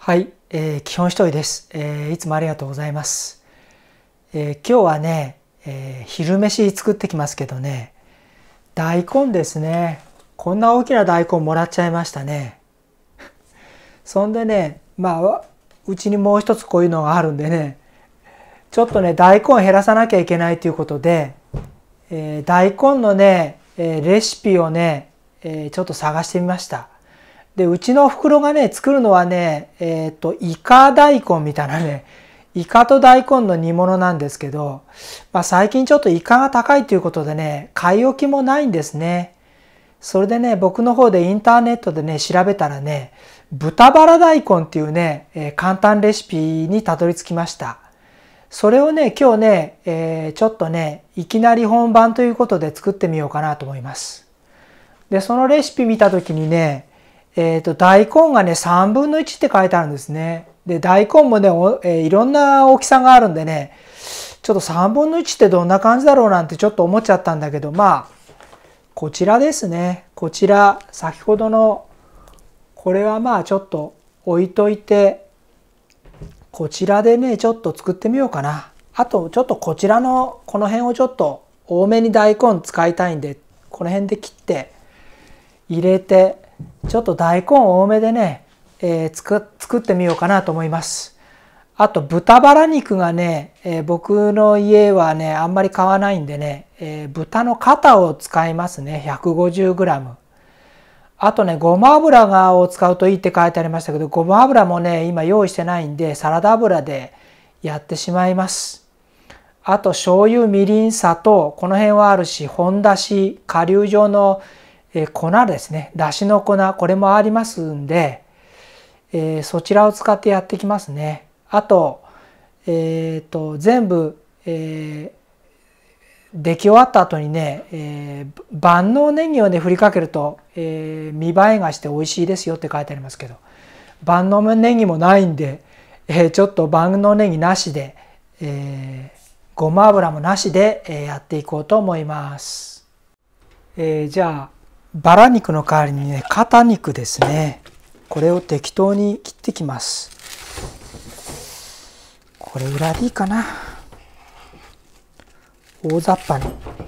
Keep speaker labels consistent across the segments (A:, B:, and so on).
A: はい、基本一人です、いつもありがとうございます。今日はね、昼飯作ってきますけどね、大根ですね。こんな大きな大根もらっちゃいましたね。そんでね、うちにもう一つこういうのがあるんでね、ちょっとね大根減らさなきゃいけないということで、大根のね、レシピをね、ちょっと探してみました。でうちのおふくろがね作るのはね、イカ大根みたいなね、イカと大根の煮物なんですけど、最近ちょっとイカが高いということでね買い置きもないんですね。それでね僕の方でインターネットでね調べたらね、豚バラ大根っていうね、簡単レシピにたどり着きました。それをね今日ね、ちょっとねいきなり本番ということで作ってみようかなと思います。でそのレシピ見た時にね、大根がね3分の1って書いてあるんですね。で大根もねいろんな大きさがあるんでね、ちょっと3分の1ってどんな感じだろうなんてちょっと思っちゃったんだけど、こちらですね。こちら先ほどのこれはちょっと置いといて、こちらでねちょっと作ってみようかな。あとちょっとこちらのこの辺をちょっと多めに大根使いたいんで、この辺で切って入れて、ちょっと大根多めでね、作ってみようかなと思います。あと豚バラ肉がね、僕の家はねあんまり買わないんでね、豚の肩を使いますね。 150g。 あとねごま油を使うといいって書いてありましたけど、ごま油もね今用意してないんでサラダ油でやってしまいます。あと醤油、みりん、砂糖、この辺はあるし、本だし、顆粒状の粉ですね、だしの粉、これもありますんで、そちらを使ってやってきますね。あと、全部、出来終わった後にね、万能ネギをね振りかけると、見栄えがして美味しいですよって書いてありますけど、万能ネギもないんで、ちょっと万能ネギなしで、ごま油もなしで、やっていこうと思います。じゃあバラ肉の代わりにね肩肉ですね、これを適当に切ってきます。これぐらいでいいかな、大雑把に。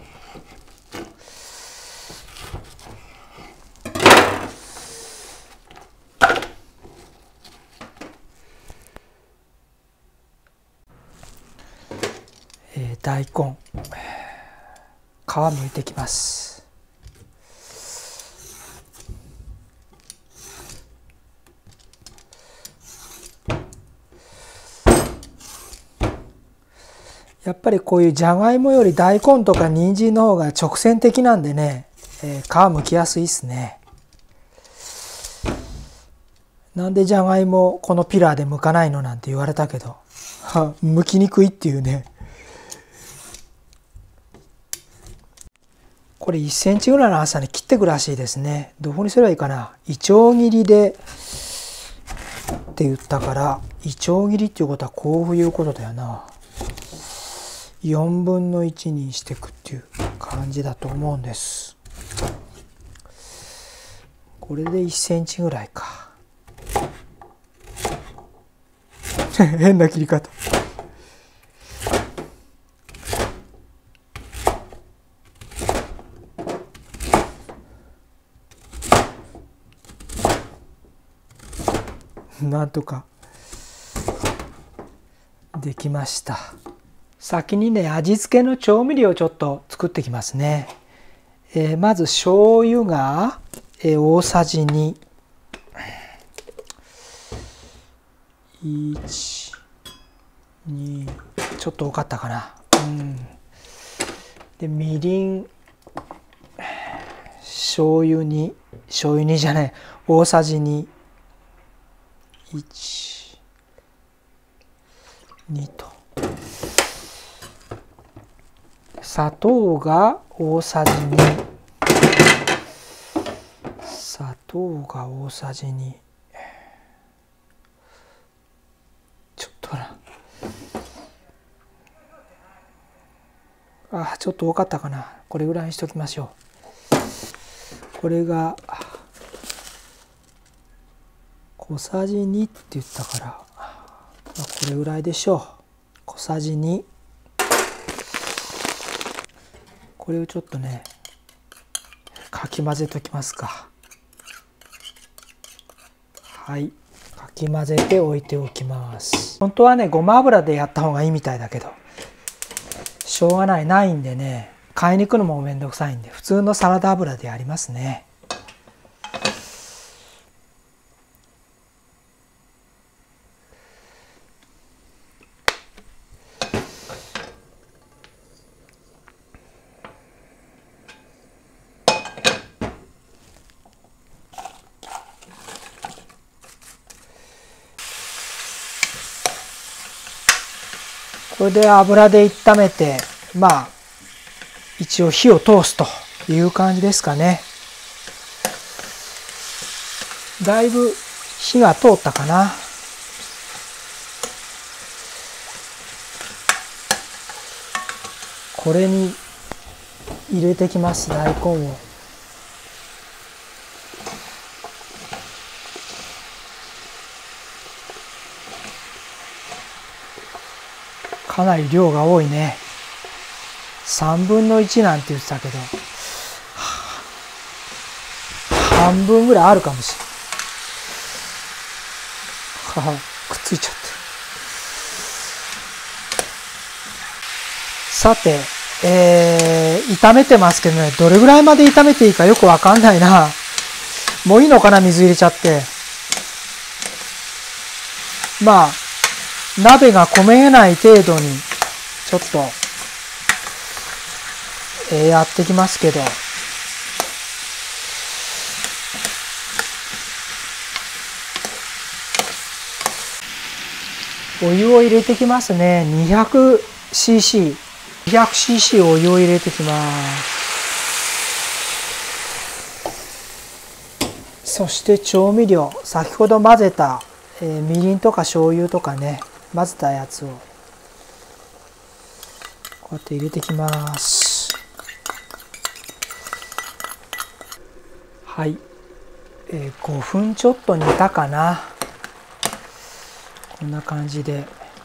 A: 大根皮むいてきます。やっぱりこういうじゃがいもより大根とか人参の方が直線的なんでね、皮むきやすいですね。なんでじゃがいもこのピラーで剥かないのなんて言われたけど、剥きにくいっていうね。これ1センチぐらいの厚さに切ってくらしいですね。どこにすればいいかな。いちょう切りでって言ったから、いちょう切りっていうことはこういうことだよな。4分の1にしていくっていう感じだと思うんです。これで1センチぐらいか。変な切り方。なんとかできました。先にね味付けの調味料をちょっと作ってきますね。まず醤油が大さじ2、1、2、ちょっと多かったかな。でみりん、醤油2じゃない、大さじ2、1、2と。砂糖が大さじ2、砂糖が大さじ2、ちょっとちょっと多かったかな。これぐらいにしときましょう。これが小さじ2って言ったから、まあ、これぐらいでしょう。小さじ2。これをちょっとねかき混ぜときますか。はい、かき混ぜておいておきます。本当はねごま油でやった方がいいみたいだけど、しょうがないんでね、買いに行くのもめんどくさいんで普通のサラダ油でやりますね。これで油で炒めて、まあ一応火を通すという感じですかね。だいぶ火が通ったかな。これに入れてきます、大根を。かなり量が多いね。3分の1なんて言ってたけど、半分ぐらいあるかもしれない。くっついちゃって。さて、炒めてますけどね、どれぐらいまで炒めていいかよくわかんないな。もういいのかな、水入れちゃって。まあ鍋が焦げない程度にちょっと、やってきますけど、お湯を入れてきますね。200cc お湯を入れてきます。そして調味料、先ほど混ぜた、みりんとか醤油とかね、混ぜたやつをこうやって入れてきます。はい、5分ちょっと煮たかな。こんな感じで。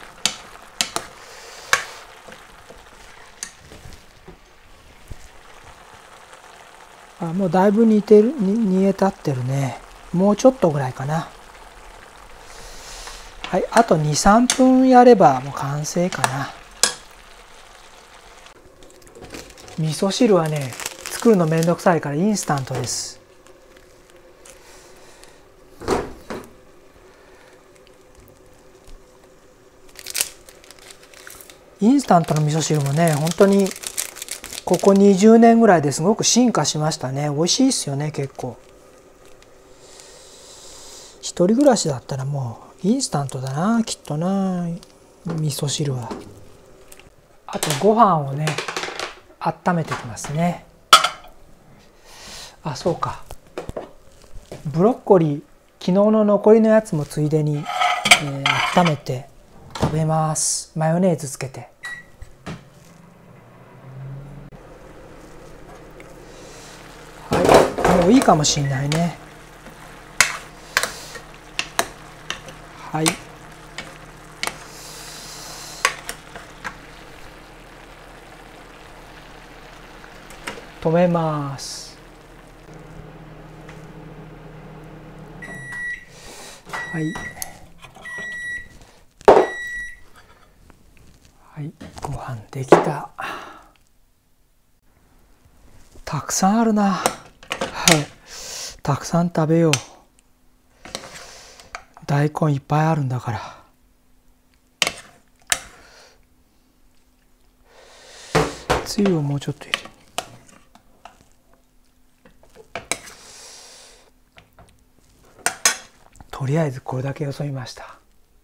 A: もうだいぶ煮え立ってるね。もうちょっとぐらいかな。はい、あと 2、3 分やればもう完成かな。味噌汁はね、作るのめんどくさいからインスタントです。インスタントの味噌汁もね、本当にここ20年ぐらいですごく進化しましたね。美味しいですよね、結構。一人暮らしだったらもうインスタントだな、きっとな、味噌汁は。あとご飯をね、温めてきますね。あ、そうか。ブロッコリー、昨日の残りのやつもついでに、温めて食べます。マヨネーズつけて。はい、もういいかもしんないね。はい。止めます。はい。はい、ご飯できた。たくさんあるな。はい。たくさん食べよう。大根いっぱいあるんだから。つゆをもうちょっと入れる。とりあえずこれだけよそいました。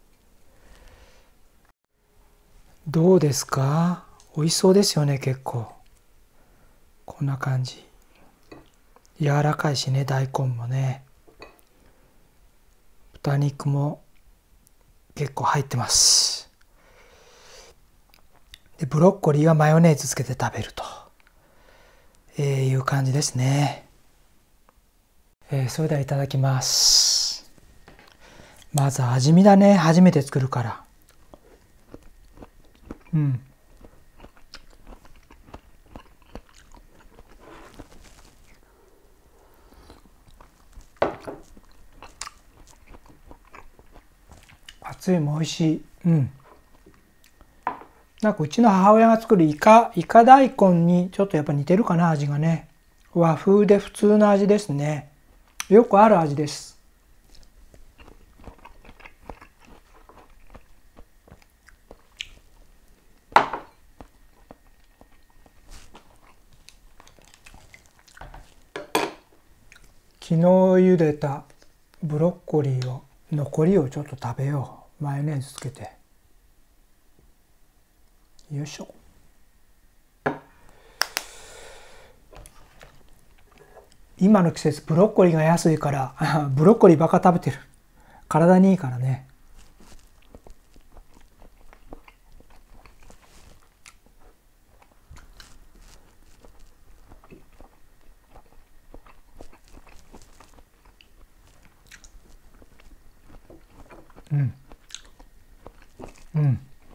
A: どうですか？美味しそうですよね、結構。こんな感じ。柔らかいしね、大根もね。豚肉も結構入ってます。で、ブロッコリーはマヨネーズつけて食べると、いう感じですね。それではいただきます。 まず味見だね。初めて作るから。うん。熱いも美味しい。うん。なんかうちの母親が作るイカ大根にちょっとやっぱ似てるかな、味がね。和風で普通の味ですね。よくある味です。昨日茹でたブロッコリーを残りをちょっと食べよう。マヨネーズつけて。よいしょ。今の季節ブロッコリーが安いからブロッコリーばっか食べてる。体にいいからね。うん。うん。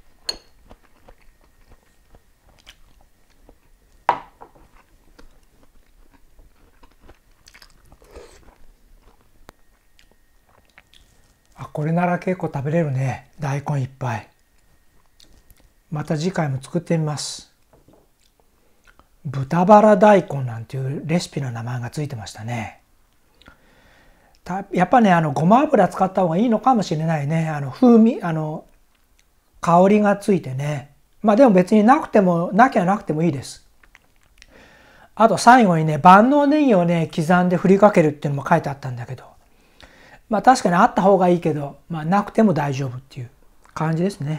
A: これなら結構食べれるね。大根いっぱい。また次回も作ってみます。豚バラ大根なんていうレシピの名前がついてましたね。やっぱね、ごま油使った方がいいのかもしれないね。風味、香りがついてね。まあでも別になきゃなくてもいいです。あと最後にね、万能ネギをね、刻んで振りかけるっていうのも書いてあったんだけど。まあ確かにあった方がいいけど、まあなくても大丈夫っていう感じですね。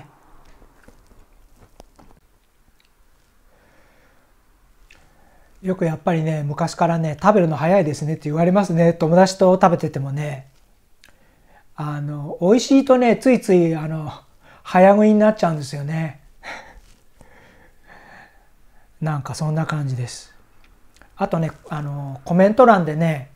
A: よくやっぱりね、昔からね、食べるの早いですねって言われますね。友達と食べててもね。美味しいとね、ついつい、早食いになっちゃうんですよね。なんかそんな感じです。あとね、コメント欄でね、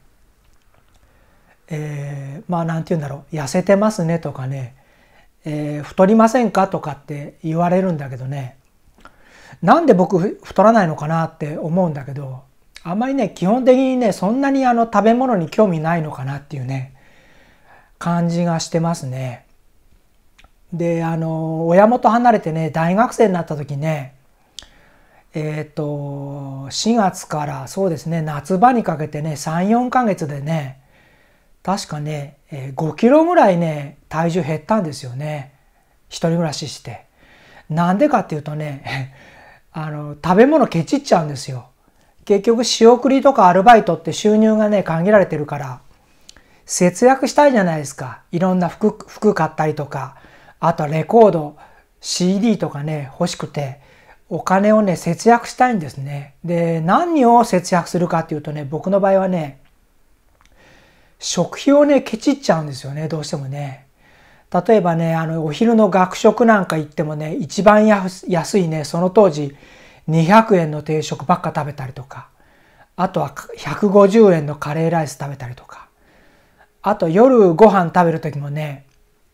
A: まあなんて言うんだろう、痩せてますねとかね、太りませんかとかって言われるんだけどね、なんで僕太らないのかなって思うんだけど、あんまりね、基本的にね、そんなに食べ物に興味ないのかなっていうね、感じがしてますね。で、親元離れてね、大学生になった時ね、4月からそうですね、夏場にかけてね、3、4ヶ月でね、確かね、5キロぐらいね、体重減ったんですよね。一人暮らしして。なんでかっていうとね、食べ物ケチっちゃうんですよ。結局仕送りとかアルバイトって収入がね、限られてるから、節約したいじゃないですか。いろんな服買ったりとか、あとレコード、CD とかね、欲しくて、お金をね、節約したいんですね。で、何を節約するかっていうとね、僕の場合はね、食費をね、ケチっちゃうんですよね、どうしてもね。例えばね、お昼の学食なんか行ってもね、一番安いね、その当時200円の定食ばっか食べたりとか、あとは150円のカレーライス食べたりとか、あと夜ご飯食べる時もね、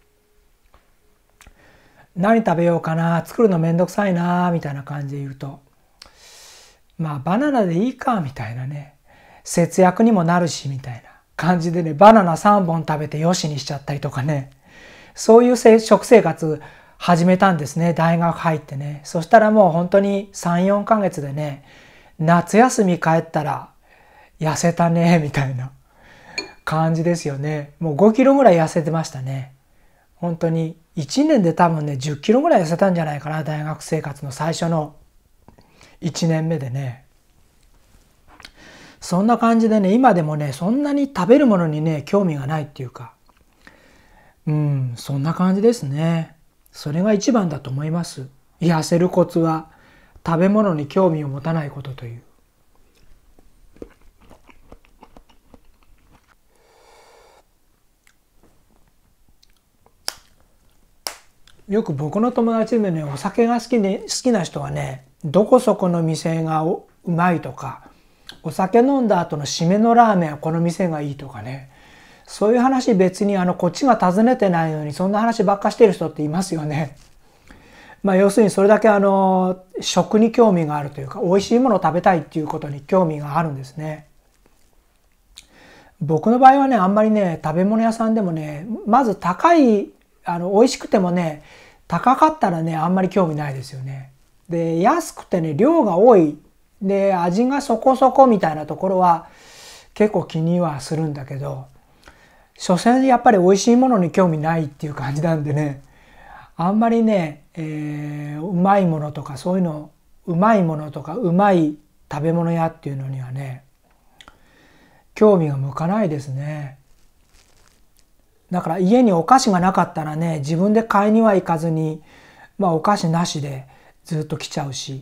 A: 何食べようかな、作るのめんどくさいな、みたいな感じで言うと、まあバナナでいいか、みたいなね、節約にもなるし、みたいな感じでね、バナナ3本食べてよしにしちゃったりとかね、そういう食生活始めたんですね。大学入ってね。そしたらもう本当に3、4ヶ月でね、夏休み帰ったら痩せたね、みたいな感じですよね。もう5キロぐらい痩せてましたね。本当に1年で多分ね、10キロぐらい痩せたんじゃないかな。大学生活の最初の1年目でね。そんな感じでね、今でもね、そんなに食べるものにね、興味がないっていうか、そんな感じですね。それが一番だと思います。痩せるコツは食べ物に興味を持たないことという。よく僕の友達でね、お酒が好きな人はね、どこそこの店がうまいとか、お酒飲んだ後の締めのラーメンはこの店がいいとかね、 そういう話別にこっちが尋ねてないのにそんな話ばっかしてる人っていますよね。要するにそれだけ食に興味があるというか、美味しいものを食べたいっていうことに興味があるんですね。僕の場合はね、あんまりね、食べ物屋さんでもね、まず高い、美味しくてもね、高かったらね、あんまり興味ないですよね。で、安くてね、量が多い。で、味がそこそこみたいなところは結構気にはするんだけど、所詮やっぱり美味しいものに興味ないっていう感じなんでね、あんまりね、うまいものとかそういうの、うまいものとかうまい食べ物屋っていうのにはね、興味が向かないですね。だから家にお菓子がなかったらね、自分で買いには行かずに、お菓子なしでずっと来ちゃうし。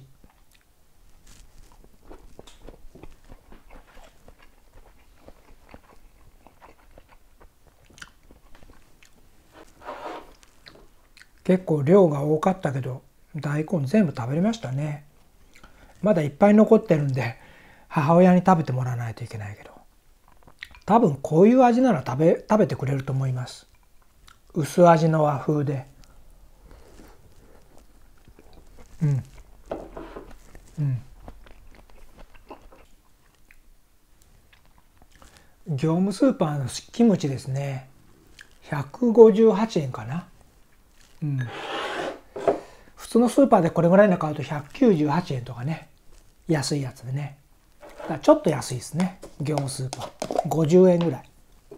A: 結構量が多かったけど、大根全部食べれましたね。まだいっぱい残ってるんで、母親に食べてもらわないといけないけど。多分こういう味なら食べてくれると思います。薄味の和風で。業務スーパーのキムチですね。158円かな。普通のスーパーでこれぐらいの買うと198円とかね。安いやつでね。だからちょっと安いですね。業務スーパー。50円ぐらい。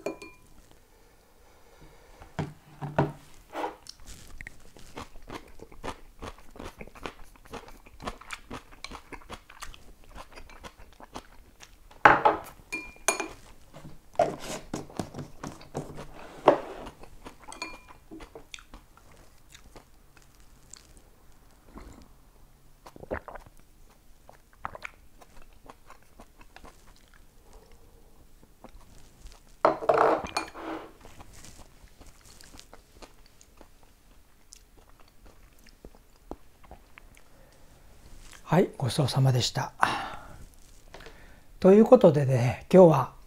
A: はい、ごちそうさまでした。ということでね、今日は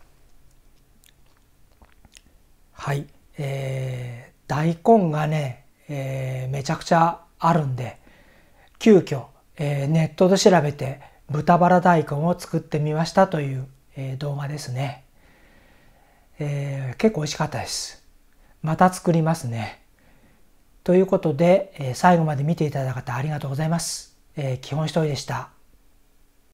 A: 大根がね、めちゃくちゃあるんで、急遽、ネットで調べて豚バラ大根を作ってみましたという、動画ですね。結構美味しかったです。また作りますね。ということで、最後まで見ていただいた方ありがとうございます。基本一人でした。